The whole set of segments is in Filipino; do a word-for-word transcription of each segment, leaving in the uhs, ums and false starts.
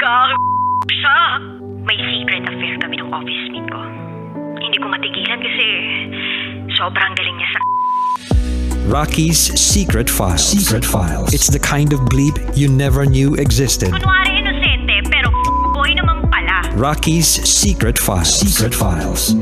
sa akin siya. May secret affair kami ng office mate ko. Hindi ko matigilan kasi sobrang galing niya sa... Rocky's Secret Files. Secret Files. It's the kind of bleep you never knew existed. Kunwari inosente, pero boy naman pala. Rocky's Secret Files. Secret Files.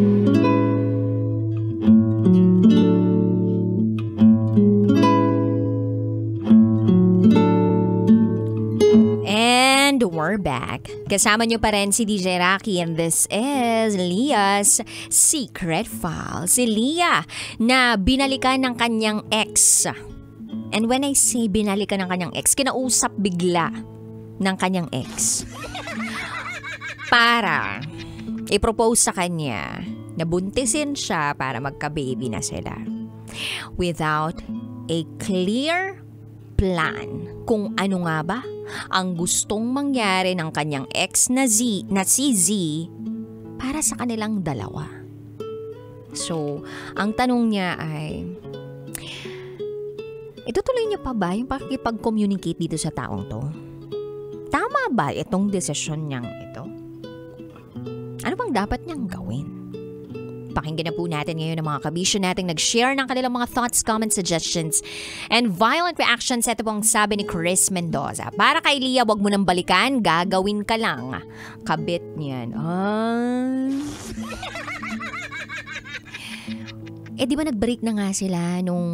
And we're back. Kasama nyo pa rin si D J Rocky and this is Leah's Secret Files. Si Leah na binalikan ng kanyang ex. And when I say binalikan ng kanyang ex, kinausap bigla ng kanyang ex para i-propose sa kanya na buntisin siya para magka-baby na sila. Without a clear plan kung ano nga ba ang gustong mangyari ng kanyang ex na Z, na si Z para sa kanilang dalawa. So, ang tanong niya ay, itutuloy niya pa ba yung pakikipag-communicate dito sa taong to? Tama ba itong desisyon niyang ito? Ano bang dapat niyang gawin? Pakinggan na po natin ngayon ang mga kabisyo nating nag-share ng kanilang mga thoughts, comments, suggestions, and violent reactions. Ito pong sabi ni Chris Mendoza. Para kay Leah, wag mo nang balikan, gagawin ka lang. Kabit niyan. Ah. Eh di ba nag-break na nga sila nung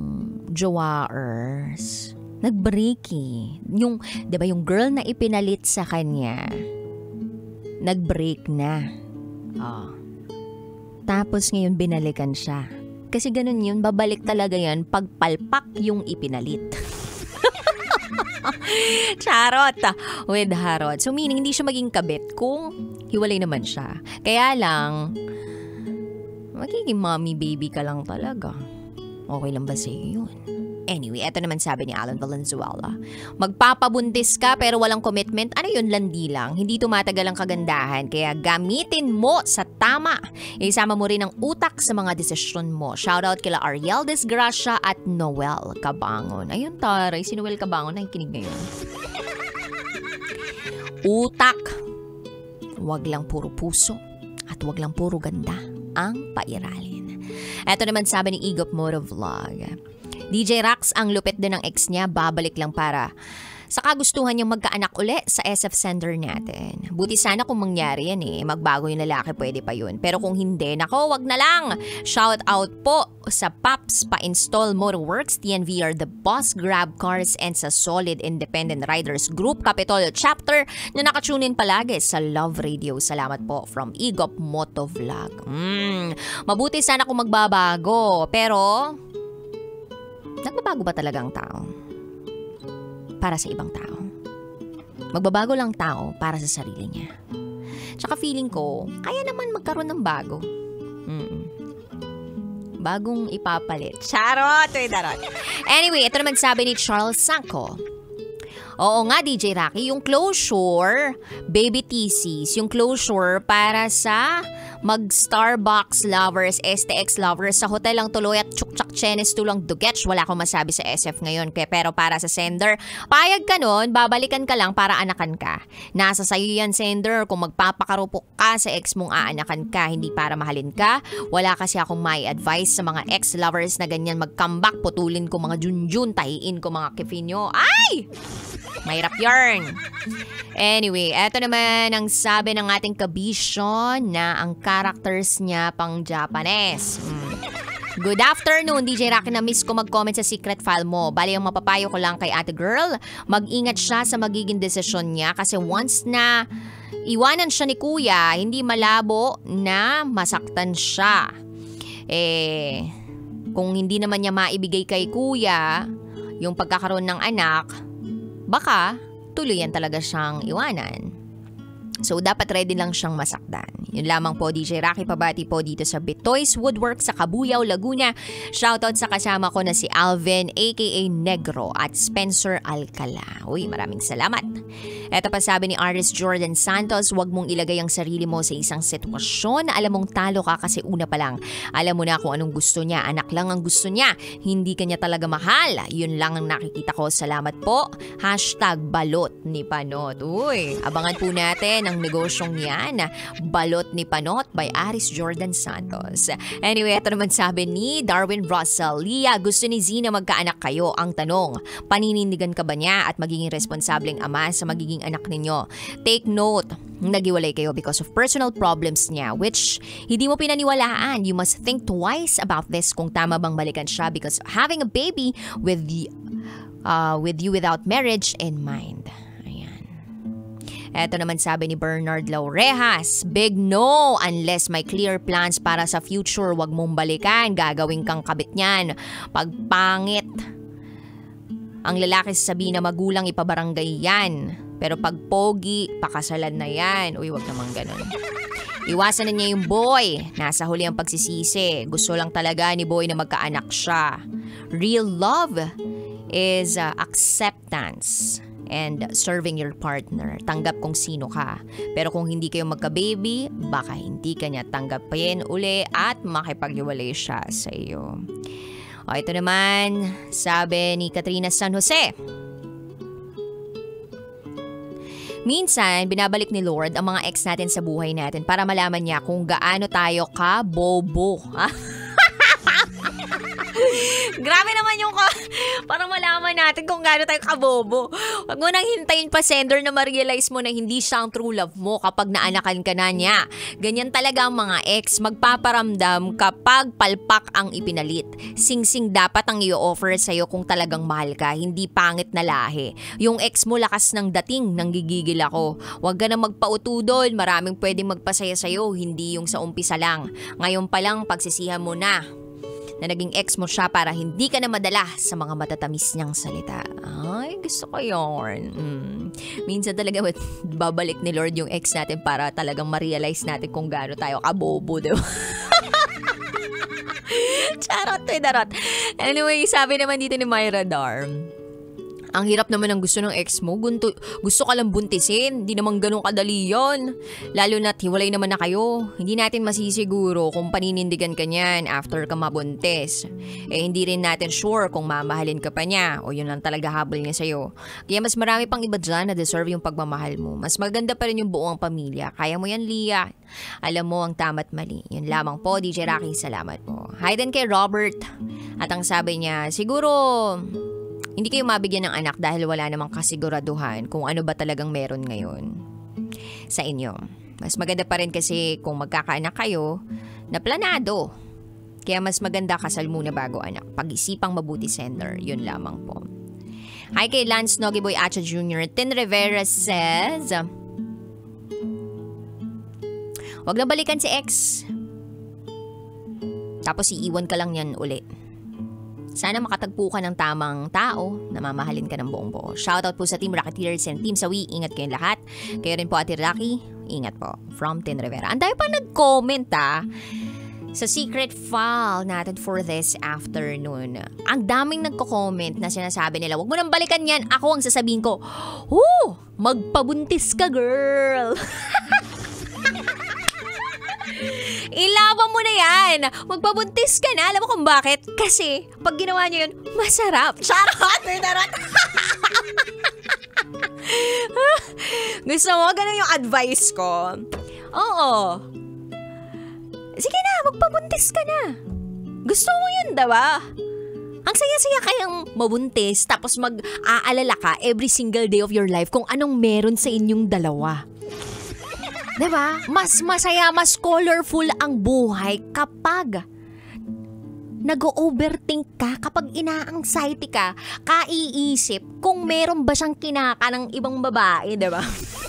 jowaers? Nag-break eh. Yung, di ba yung girl na ipinalit sa kanya, nag-break na. Oh. Tapos ngayon binalikan siya. Kasi ganun yun, babalik talaga yan pagpalpak yung ipinalit. Charot! With harot. So meaning, hindi siya maging kabit kung hiwalay naman siya. Kaya lang, magiging mommy baby ka lang talaga. Okay lang ba sa'yo yun? Anyway, eto naman sabi ni Alan Valenzuela. Magpapabuntis ka pero walang commitment. Ano yun, landi lang. Hindi tumatagal ang kagandahan. Kaya gamitin mo sa tama. Isama mo rin ang utak sa mga desisyon mo. Shoutout kila Ariel Desgracia at Noel Cabangon. Ayun taray, si Noel Cabangon nakikinig ngayon. Utak. Wag lang puro puso. At wag lang puro ganda ang pairalin. Eto naman sabi ni Igop Motovlog. D J Rax, ang lupit din ng ex niya, babalik lang para sa kagustuhan niyang magkaanak uli sa S F sender natin. Buti sana kung mangyari yan eh, magbago yung lalaki, pwede pa yun. Pero kung hindi, nako, wag na lang. Shout out po sa Paps Pa-Install Motorworks, T N V R The Boss Grab Cars, and sa Solid Independent Riders Group Capitol Chapter na nakatunin palagi sa Love Radio. Salamat po from Igop Motovlog. Mm, mabuti sana kung magbabago, pero nagbabago ba talaga ang tao? Para sa ibang tao. Magbabago lang tao para sa sarili niya. Tsaka feeling ko, kaya naman magkaroon ng bago. Mm. Bagong ipapalit. Charot! Darot. Anyway, ito naman sabi ni Charles Sanko. Oo nga, D J Rocky, yung closure, baby thesis, yung closure para sa mag-Starbucks lovers, S T X lovers, sa hotel lang tuloy at chukchak chenes tulang dugets. Wala akong masabi sa S F ngayon. Kaya, pero para sa sender, payag ka nun, babalikan ka lang para anakan ka. Nasa sayo yan, sender, kung magpapakarupok ka sa ex mong aanakan ka, hindi para mahalin ka. Wala kasi akong may advice sa mga ex-lovers na ganyan mag-comeback, putulin ko mga junjun, tahiin ko mga kifinyo. Ay! Mahirap yarn. Anyway, eto naman ang sabi ng ating kabisyo na ang characters niya pang Japanese. Hmm. Good afternoon, D J Rocky, na miss ko mag-comment sa secret file mo. Bali, ang mapapayo ko lang kay ate girl, mag-ingat siya sa magiging desisyon niya kasi once na iwanan siya ni kuya, hindi malabo na masaktan siya. Eh, kung hindi naman niya maibigay kay kuya yung pagkakaroon ng anak, baka tuluyan talaga siyang iwanan. So, dapat ready lang siyang masaktan. Yun lamang po, D J Rocky, pabati po dito sa Bitoys Woodwork sa Cabuyao, Laguna. Shoutout sa kasama ko na si Alvin, aka Negro, at Spencer Alcala. Uy, maraming salamat. Eto pa sabi ni Aris Jordan Santos, huwag mong ilagay ang sarili mo sa isang sitwasyon na alam mong talo ka kasi una pa lang. Alam mo na kung anong gusto niya, anak lang ang gusto niya, hindi kanya talaga mahal. Yun lang ang nakikita ko. Salamat po. Hashtag balot ni Panot. Uy, abangan po natin ang negosyong yan. Balot ni Panot by Aris Jordan Santos. Anyway, ito naman sabi ni Darwin Russell, Lia, gusto ni Z na magkaanak kayo. Ang tanong, paninindigan ka ba niya at magiging responsableng ama sa magiging anak ninyo? Take note, nagiwalay kayo because of personal problems niya which hindi mo pinaniwalaan. You must think twice about this kung tama bang balikan siya because having a baby with the, uh, with you without marriage in mind. Ayan. Eto naman sabi ni Bernard Laurejas, big no unless may clear plans para sa future. Wag mong balikan, gagawin kang kabit niyan. Pagpangit ang lalaki sasabihin na magulang, ipabarangay yan. Pero pag pogi, pakasalan na yan. Uy, wag naman ganun. Iwasan na niya yung boy. Nasa huli ang pagsisisi. Gusto lang talaga ni boy na magkaanak siya. Real love is uh, acceptance and serving your partner. Tanggap kung sino ka. Pero kung hindi kayo magka-baby, baka hindi ka niya tanggapin uli at makipag-iwalay siya sa iyo. O ito naman, sabi ni Katrina San Jose. Minsan, binabalik ni Lord ang mga ex natin sa buhay natin para malaman niya kung gaano tayo ka-bobo. Grabe naman yung ka, para malaman natin kung gaano tayo kabobo. Huwag mo nang hintayin pa sender na ma-realize mo na hindi siya ang true love mo kapag naanakan ka na niya. Ganyan talaga ang mga ex, magpaparamdam kapag palpak ang ipinalit. Sing-sing dapat ang i-offer sa'yo kung talagang mahal ka, hindi pangit na lahi. Yung ex mo lakas ng dating, nanggigigil ako. Huwag ka na magpautudol, maraming pwedeng magpasaya sa'yo, hindi yung sa umpisa lang. Ngayon pa lang pagsisihan mo na na naging ex mo siya para hindi ka na madala sa mga matatamis niyang salita. Ay, gusto ko yun. Mm. Minsan talaga babalik ni Lord yung ex natin para talagang ma-realize natin kung gaano tayo kabobo, diba? Charot, eh, darot. Anyway, sabi naman dito ni Myra Darm, ang hirap naman ng gusto ng ex mo. Gunto, gusto ka lang buntisin. Hindi naman ganun kadali yon. Lalo na't hiwalay naman na kayo. Hindi natin masisiguro kung paninindigan ka niyan after ka mabuntis. Eh hindi rin natin sure kung mamahalin ka pa niya o yun lang talaga habol niya sa'yo. Kaya mas marami pang iba dyan na deserve yung pagmamahal mo. Mas maganda pa rin yung buong pamilya. Kaya mo yan, Lia. Alam mo ang tama't mali. Yun lamang po, D J Rocky. Salamat po. Hi din kay Robert. At ang sabi niya, siguro hindi kayo mabigyan ng anak dahil wala namang kasiguraduhan kung ano ba talagang meron ngayon sa inyo. Mas maganda pa rin kasi kung magkakaanak kayo na planado. Kaya mas maganda kasal muna bago anak. Pag-isipang mabuti, sender. Yun lamang po. Hi kay Lance Nogiboy Acha Junior Tin Rivera says, wag na balikan si ex. Tapos iiwan ka lang yan uli. Sana makatagpo ka ng tamang tao na mamahalin ka ng buong buo. Shoutout po sa Team Rocketeers and Team Sawi. Ingat kayong lahat. Kayo rin po, Ate Rocky. Ingat po. From Tin Rivera. Ang dami pa nag-comment ah sa secret file natin for this afternoon. Ang daming nagko-comment na sinasabi nila, wag mo nang balikan yan. Ako ang sasabihin ko, oh, magpabuntis ka, girl. Ilaban mo na yan. Magpabuntis ka na. Alam mo kung bakit? Kasi pag ginawa niyo yun, masarap. Charot! Charot! Gusto mo? Ganun yung advice ko. Oo. Sige na, magpabuntis ka na. Gusto mo yun, diba? Ang saya-saya kayang mabuntis tapos mag-aalala ka every single day of your life kung anong meron sa inyong dalawa. Diba? Mas masaya, mas colorful ang buhay kapag nag-overthink ka, kapag ina-anxiety ka, kaiisip kung meron ba siyang kinaka ng ibang babae, diba?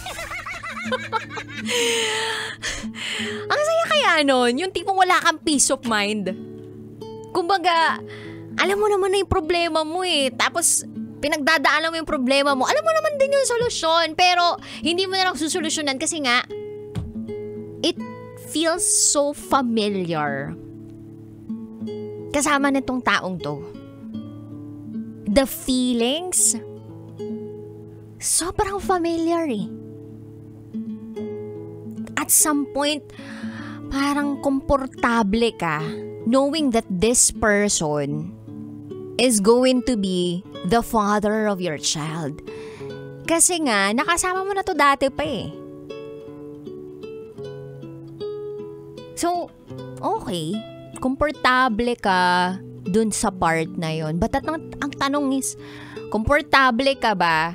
Ang saya kaya nun, yung tipong wala kang peace of mind. Kumbaga, alam mo naman na yung problema mo eh, tapos pinagdadaanan mo yung problema mo, alam mo naman din yung solusyon, pero hindi mo na lang susolusyonan kasi nga, it feels so familiar. Kasama nitong taong to. The feelings sobrang familiar eh. At some point, parang komportable ka knowing that this person is going to be the father of your child. Kasi nga, nakasama mo na to dati pa eh. So, okay, komportable ka dun sa part na yon. But at ang, ang tanong is, komportable ka ba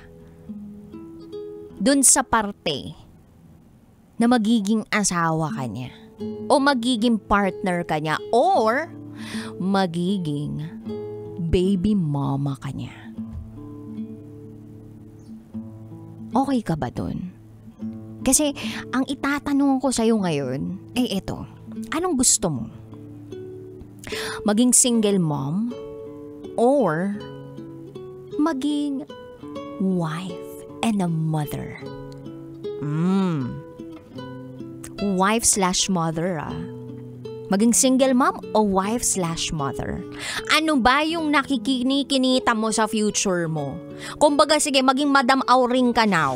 dun sa parte na magiging asawa ka niya? O magiging partner ka niya? Or magiging baby mama ka niya? Okay ka ba dun? Kasi ang itatanong ko sa'yo ngayon ay eto. Anong gusto mo? Maging single mom? Or maging wife and a mother? Hmm. Wife slash mother ah. Maging single mom o wife slash mother? Ano ba yung nakikinikinita mo sa future mo? Kumbaga sige, maging Madam Auring ka now.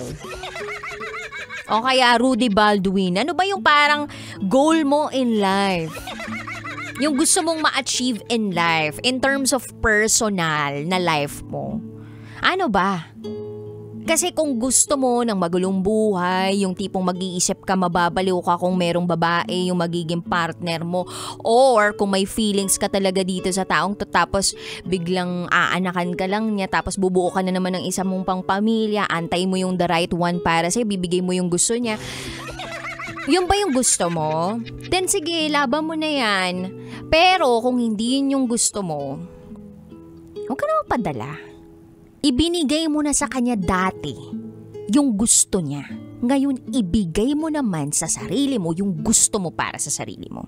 O kaya Rudy Baldwin. Ano ba yung parang goal mo in life? Yung gusto mong ma-achieve in life in terms of personal na life mo? Ano ba? Kasi kung gusto mo ng magulong buhay, yung tipong mag-iisip ka, mababaliw ka kung merong babae yung magiging partner mo, or kung may feelings ka talaga dito sa taong to, tapos biglang aanakan ka lang niya, tapos bubuo ka na naman ng isa mong pang pamilya, antay mo yung the right one para sa'yo, bibigay mo yung gusto niya. Yun ba yung gusto mo? Then sige, laban mo na yan. Pero kung hindi yun yung gusto mo, huwag ka naman padala. Ibinigay mo na sa kanya dati yung gusto niya. Ngayon, ibigay mo naman sa sarili mo yung gusto mo para sa sarili mo.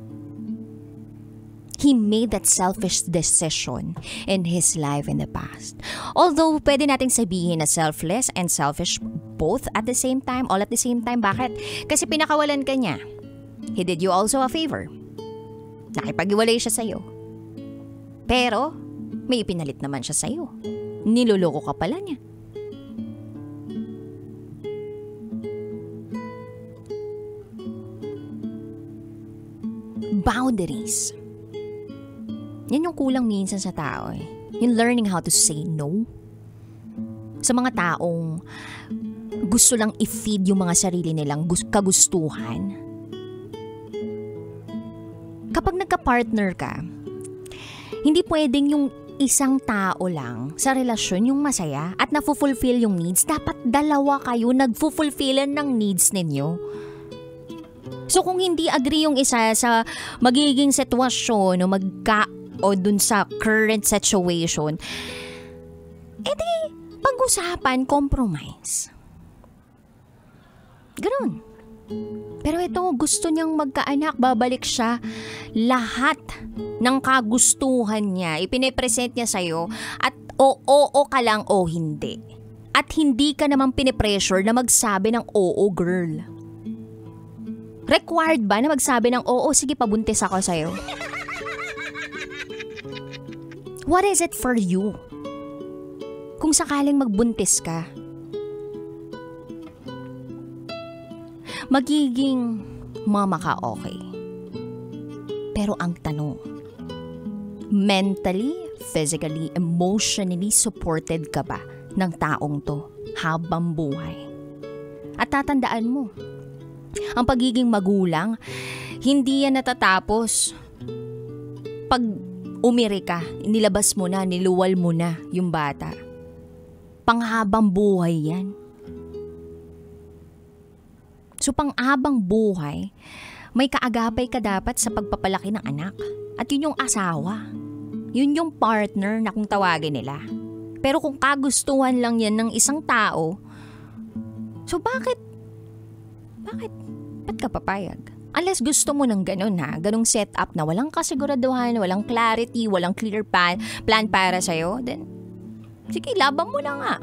He made that selfish decision in his life in the past. Although, pwede nating sabihin na selfless and selfish both at the same time, all at the same time. Bakit? Kasi pinakawalan ka niya. He did you also a favor. Nakipag-iwalay siya sa'yo. Pero, may ipinalit naman siya sa'yo. Niloloko ka pala niya. Boundaries. Yan yung kulang minsan sa tao eh. Yung learning how to say no. Sa mga taong gusto lang i-feed yung mga sarili nilang kagustuhan. Kapag nagka-partner ka, hindi pwedeng yung isang tao lang sa relasyon yung masaya at na-fulfill yung needs. Dapat dalawa kayo nag-fulfillan ng needs ninyo. So kung hindi agree yung isa sa magiging sitwasyon o magka o dun sa current situation, edi pag-usapan, compromise. Ganun. Pero ito, gusto niyang magkaanak, babalik siya. Lahat ng kagustuhan niya, ipinipresent niya sa'yo at oo ka lang o hindi. At hindi ka naman pinipressure na magsabi ng oo, girl. Required ba na magsabi ng oo, sige pabuntis ako sa'yo? What is it for you? Kung sakaling magbuntis ka, magiging mama ka, okay. Pero ang tanong, mentally, physically, emotionally supported ka ba ng taong to habang buhay? At tatandaan mo, ang pagiging magulang, hindi yan natatapos pag umiri ka, nilabas mo na, niluwal mo na yung bata. Panghabang buhay yan. So pang-abang buhay, may kaagapay ka dapat sa pagpapalaki ng anak. At yun yung asawa. Yun yung partner na kung tawagin nila. Pero kung kagustuhan lang yan ng isang tao, so bakit? Bakit? Ba't ka papayag? Unless gusto mo ng ganun ha, ganung setup na walang kasiguraduhan, walang clarity, walang clear plan, plan para sa'yo, then sige, laban mo na nga.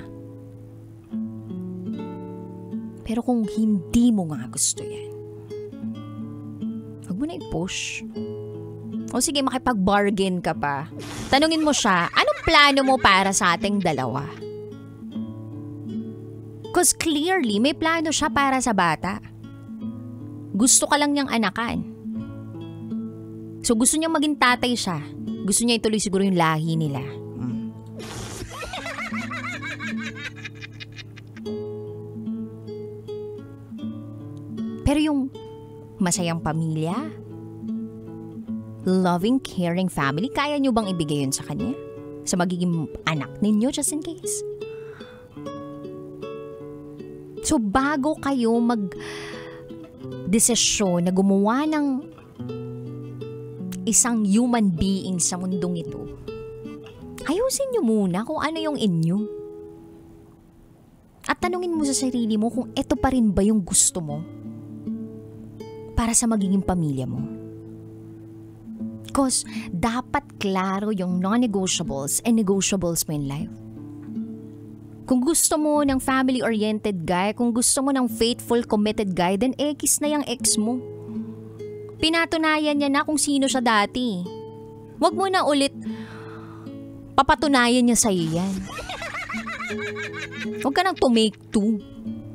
Pero kung hindi mo nga gusto yan, huwag mo na i-push. O sige, makipag-bargain ka pa. Tanungin mo siya, anong plano mo para sa ating dalawa? Because clearly, may plano siya para sa bata. Gusto ka lang niyang anakan. So gusto niyang maging tatay siya. Gusto niya ituloy siguro yung lahi nila. Hmm. Pero yung masayang pamilya, loving, caring family, kaya niyo bang ibigay yun sa kanya? Sa magiging anak ninyo, just in case? So bago kayo mag-desisyon na gumawa ng isang human being sa mundong ito, ayusin niyo muna kung ano yung inyo. At tanungin mo sa sarili mo kung ito pa rin ba yung gusto mo para sa magiging pamilya mo. Because dapat klaro yung non-negotiables and negotiables mo in life. Kung gusto mo ng family-oriented guy, kung gusto mo ng faithful, committed guy, then X na yung ex mo. Pinatunayan niya na kung sino siya dati. Huwag mo na ulit papatunayan niya sa'yo yan. Huwag ka nang to make two.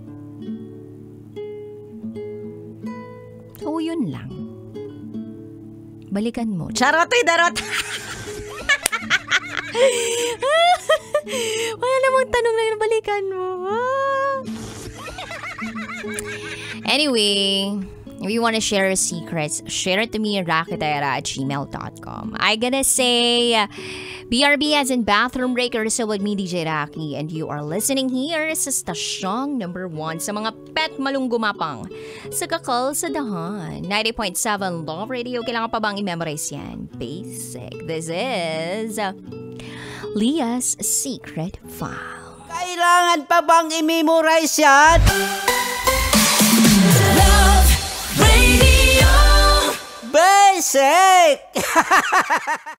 So, yun lang. Balikan mo. Charotoy darot! Wala namang tanong na yun, balikan mo. Anyway, if you want to share secrets, share it to me at rakitera at gmail dot com. I gotta say, B R B as in Bathroom Breaker, so with me, D J Raki, and you are listening here sa stasyong number one sa mga pet malunggumapang sa Kakal sa Dahan. ninety point seven Love Radio. Kailangan pa bang i-memorize yan? Basic. This is Leah's Secret File. Kailangan pa bang i-memorize yan? Love Radio Basic!